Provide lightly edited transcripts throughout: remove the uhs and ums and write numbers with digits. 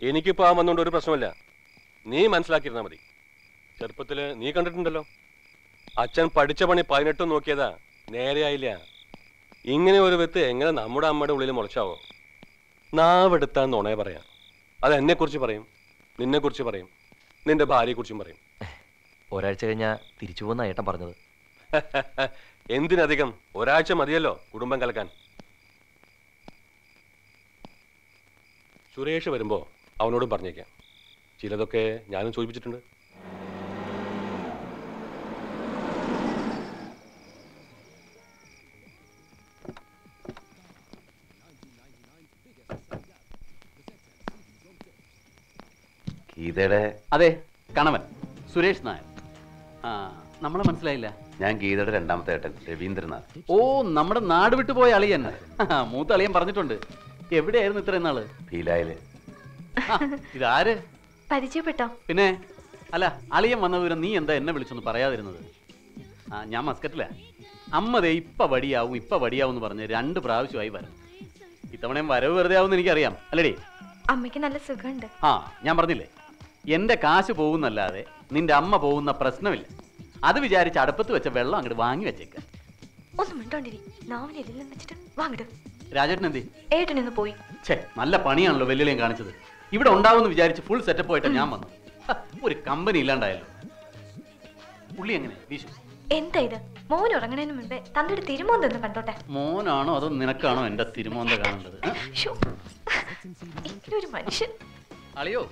എനിക്കിപ്പോ ആ വന്നുകൊണ്ട് ഒരു പ്രശ്നമില്ല. നീ മനസ്സിലാക്കിയിരുന്നാ മതി. ചെറുപ്പത്തില് നീ കണ്ടിട്ടുണ്ടല്ലോ, അച്ഛൻ പഠിച്ച പണി 18 നോക്കിയതാ, നേരെയായില്ല. ഇങ്ങനെ ഒരു വിത്ത് എങ്ങനെ നമ്മുടെ അമ്മയുടെ ഉള്ളിൽ മുളച്ചാവോ? നാവെടുത്താൻ നുണയെ പറയാം. അത് എന്നെ കുറിച്ച് പറയും, നിന്നെ കുറിച്ച് പറയും, നിന്റെ ഭാര്യയെ കുറിച്ചും പറയും. ഒരാഴ്ച കഴിഞ്ഞാ തിരിച്ചു പോകുന്ന ഏട്ടൻ പറഞ്ഞത്. എന്തിനധികം, ഒരാഴ്ച മതിയല്ലോ കുടുംബം കലക്കാൻ. സുരേഷ് വരുമ്പോ അവനോടും പറഞ്ഞേക്കാം. ചിലതൊക്കെ ഞാനും സൂചിപ്പിച്ചിട്ടുണ്ട്. ഗീതയുടെ അതെ, കണവൻ സുരേഷ് നായർ. നമ്മളെ മനസ്സിലായില്ല. ഞാൻ ഗീതയുടെ രണ്ടാമത്തെ ഏട്ടൻ രവീന്ദ്രനാഥ്. ഓ, നമ്മുടെ നാട് വിട്ടു പോയ അളിയൻ. മൂത്ത അളിയൻ പറഞ്ഞിട്ടുണ്ട്. എവിടെയായിരുന്നു ഇത്രയും നാള്? ഫീലായില്. ഇതാര്? പരിചയപ്പെട്ടോ? പിന്നെ അല്ല, അളിയൻ വന്ന വിവരം നീ എന്താ എന്നെ വിളിച്ചൊന്ന് പറയാതിരുന്നത്? ഞാൻ മസ്കറ്റില. അമ്മതേ ഇപ്പൊ വടിയാവും എന്ന് പറഞ്ഞ് 2 പ്രാവശ്യമായി വരണം. ഇത്തവണയും വരവ് വെറുതെ ആവുമെന്ന് എനിക്കറിയാം, അല്ലേടി? അമ്മയ്ക്ക് നല്ല സുഖമുണ്ട്. ഞാൻ പറഞ്ഞില്ലേ, എന്റെ കാശ് പോകുന്നല്ലാതെ നിന്റെ അമ്മ പോകുന്ന പ്രശ്നമില്ല. അത് വിചാരിച്ച് അടുപ്പത്ത് വെച്ച വെള്ളം അങ്ങോട്ട് വാങ്ങി വെച്ചേക്ക. ഒന്നും മിണ്ടോണ്ടിരി, നാവിനെല്ലാം വെച്ചിട്ട് വാങ്ങിട്ട്. രാജേട്ടൻ എന്തി? ഏട്ടനൊന്ന് പോയി. നല്ല പണിയാണല്ലോ വെല്ലുവിളിയും കാണിച്ചത്. ഇവിടെ ഉണ്ടാവുമെന്ന് വിചാരിച്ച് ഫുൾ സെറ്റപ്പ് ആയിട്ട് ഞാൻ വന്നു. ഒരു കമ്പനി ഇല്ലാണ്ടായല്ലോ. പുള്ളി എങ്ങനെ വീശു? എന്താ ഇത്? മോൻ ഉറങ്ങണതിന് മുമ്പേ തന്റെ തിരുമോന്തൊന്ന് കണ്ടോട്ടെ. മോനാണോ അതോ നിനക്കാണോ എന്റെ തിരുമോന്ത കാണേണ്ടത്? ഒരു മനുഷ്യൻ. അളിയോ,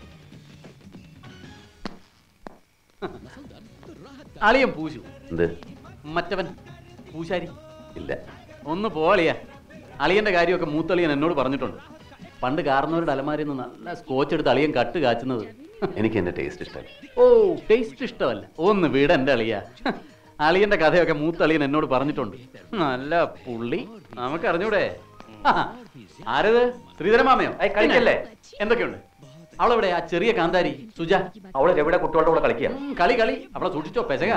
അളിയൻ പൂശു. എന്ത്? മറ്റവൻ പൂശാരി ഇല്ല. ഒന്ന് പോളിയാ. അളിയന്റെ കാര്യമൊക്കെ മൂത്തളിയൻ എന്നോട് പറഞ്ഞിട്ടുണ്ട്. പണ്ട് കാരണവരുടെ അലമാരിൽ നിന്ന് നല്ല സ്കോച്ച് എടുത്ത് അളിയൻ കട്ട് കാച്ചുന്നത്. എനിക്ക് എന്റെ ടേസ്റ്റ് ഇഷ്ടമല്ല. ഓ, ടേസ്റ്റ് ഇഷ്ടമല്ല? ഒന്ന് വീട് എന്റെ അളിയ. അളിയന്റെ കഥയൊക്കെ മൂത്തളിയൻ എന്നോട് പറഞ്ഞിട്ടുണ്ട്. നല്ല പുള്ളി, നമുക്ക് അറിഞ്ഞൂടെ? ആരത്? ശ്രീധരമാമയോ? കളിക്കല്ലേ? എന്തൊക്കെയുണ്ട്? അവളെവിടെ? ആ ചെറിയ കാന്താരി സുജ, അവള് എവിടെ കുട്ടികളുടെ കൂടെ കളിക്കുക? കളി അവളെ സൂക്ഷിച്ചോ, പെശക.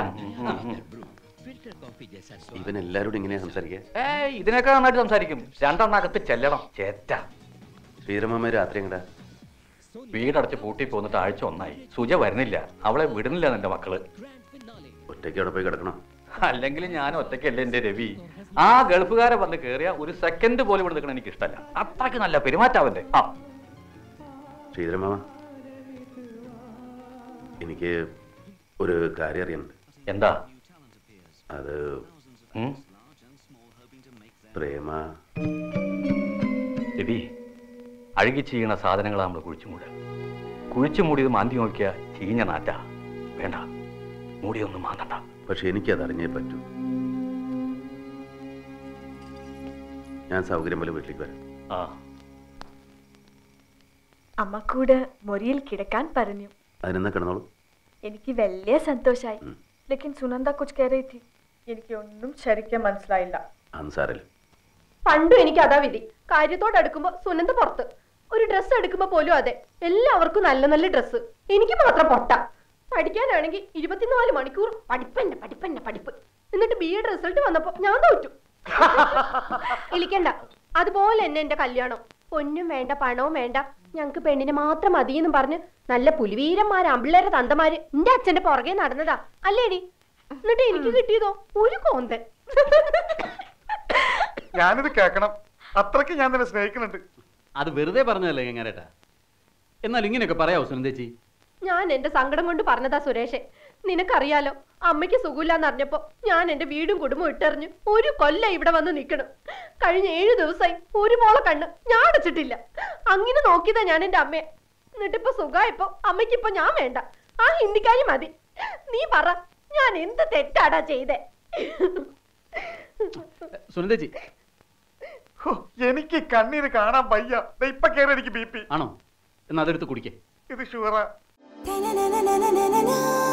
ഇവൻ എല്ലാരോടും ഇങ്ങനെയാ സംസാരിക്കുക? ഇതിനൊക്കെ നന്നായിട്ട് സംസാരിക്കും. 2 എണ്ണകത്ത് ചെല്ലണം ചേറ്റ. ശ്രീധരമാമ രാത്രി എങ്ങടാ? വീടടച്ച് പൂട്ടി പോന്നിട്ട് ആഴ്ച 1 ആയി. സുജ വരുന്നില്ല, അവളെ വിടുന്നില്ല എന്റെ മക്കള്. ഒറ്റയ്ക്ക് അവിടെ പോയി കിടക്കണം. അല്ലെങ്കിൽ ഞാൻ ഒറ്റയ്ക്കല്ലേ എന്റെ രവി. ആ ഗൾഫുകാരെ വന്ന് കയറിയ ഒരു സെക്കൻഡ് പോലും ഇവിടെ നിൽക്കണം എനിക്ക് ഇഷ്ടമല്ല. അത്രയ്ക്ക് നല്ല പെരുമാറ്റാവന്റെ. ശ്രീധരമാമ, എനിക്ക് ഒരു കാര്യം അറിയുന്നുണ്ട്. എന്താ അത്? പ്രേമ. രവി, അഴുകി ചെയ്യണ സാധനങ്ങളാണ് നമ്മൾ കുഴിച്ചു മൂടിയത് മാന്തി നോക്കിയ ചീഞ്ഞ നാറ്റ. വേണ്ട, മൂടിയൊന്നും മാന്തണ്ട. പക്ഷെ എനിക്കത് അറിഞ്ഞേ പറ്റൂ. ഞാൻ സൗകര്യം പോലെ വീട്ടിലേക്ക് വരാം. അമ്മ കൂടെ മുറിയിൽ കിടക്കാൻ പറഞ്ഞു. അതിനെന്നാ കിടന്നോളൂ. എനിക്ക് വലിയ സന്തോഷായി. ലേക്കിൻ സുനന്ദ കുച്ച് കഹ രഹി ഥി. എനിക്ക് ഒന്നും ശരിക്കും മനസ്സിലായില്ല. അൻസാരല്ല. പണ്ടും എനിക്ക് അതാ വിധി. കാര്യത്തോട് അടുക്കുമ്പോ സുനന്ദ പുറത്ത്. ഒരു ഡ്രസ്സ് എടുക്കുമ്പോ പോലും അതെ, എല്ലാവർക്കും നല്ല നല്ല ഡ്രസ്സ്, എനിക്ക് മാത്രം പൊട്ട. പഠിക്കാനാണെങ്കിൽ 24 മണിക്കൂർ പഠിപ്പ്. എന്നിട്ട് BEd റിസൾട്ട് വന്നപ്പോ ഞാൻ തോറ്റു. ഇളിക്കണ്ട, അതുപോലെ തന്നെ എന്റെ കല്യാണം. പൊന്നും വേണ്ട, പണവും വേണ്ട, ഞങ്ങക്ക് പെണ്ണിനെ മാത്രം മതിയെന്നും പറഞ്ഞ് നല്ല പുലിവീരന്മാര്, അമ്പിള്ളേരെ തന്തമാര് എന്റെ അച്ഛന്റെ പുറകെ നടന്നതാ അല്ലേടി? എന്നിട്ട് എനിക്ക് കിട്ടിയതോ ഒരു കോന്തൻ. ഞാനിത് കേക്കണം, അത്രയ്ക്ക് ഞാൻ തന്നെ സ്നേഹിക്കുന്നുണ്ട്. അത് വെറുതെ പറഞ്ഞതല്ലേ എങ്ങാനേട്ടാ? എന്നാൽ ഇങ്ങനെയൊക്കെ പറയാവോ സുനന്ദേച്ചി? ഞാൻ എന്റെ സങ്കടം കൊണ്ട് പറഞ്ഞതാ സുരേഷെ. നിനക്കറിയാലോ, അമ്മയ്ക്ക് സുഖമില്ലാന്ന് അറിഞ്ഞപ്പോ ഞാൻ എന്റെ വീടും കുടുംബവും ഇട്ടെറിഞ്ഞു 1 കൊല്ലം ഇവിടെ വന്ന് നിൽക്കണം. കഴിഞ്ഞ 7 ദിവസമായി ഒരു മോളെ കണ്ണ് ഞാൻ അടച്ചിട്ടില്ല. അങ്ങനെ നോക്കിയതാ ഞാൻ എന്റെ അമ്മയെ. എന്നിട്ടിപ്പോ സുഖമായപ്പോ അമ്മയ്ക്കിപ്പോ ഞാൻ വേണ്ട, ആ ഹിന്ദിക്കാരി മതി. നീ പറ, ഞാൻ എന്ത് തെറ്റാടാ ചെയ്തേ? സുനന്ദേച്ചി, എനിക്ക് കണ്ണീര് കാണാൻ വയ്യ. ഇപ്പൊ കേറി എനിക്ക് BP ആണോ? എന്നാ അതെടുത്ത് കുടിക്കേ. ഇത് ഷുവറാ.